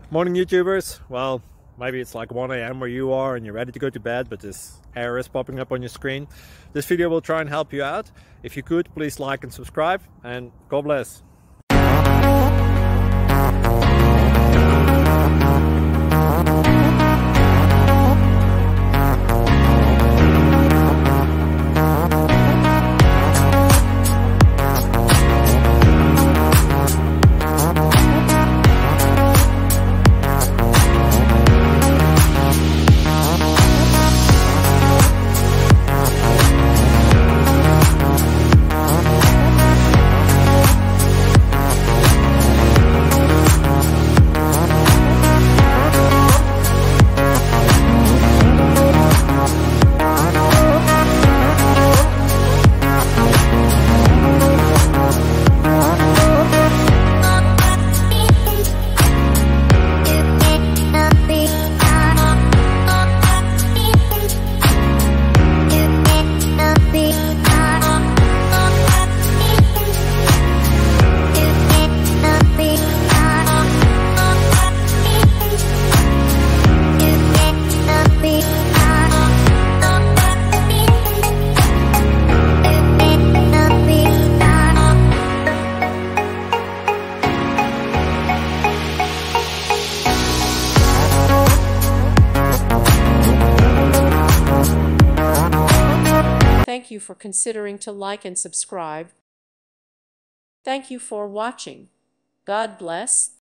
Morning YouTubers. Well, maybe it's like 1 a.m. where you are and you're ready to go to bed, but this error is popping up on your screen. This video will try and help you out. If you could, please like and subscribe, and God bless. Thank you for considering to like and subscribe. Thank you for watching. God bless.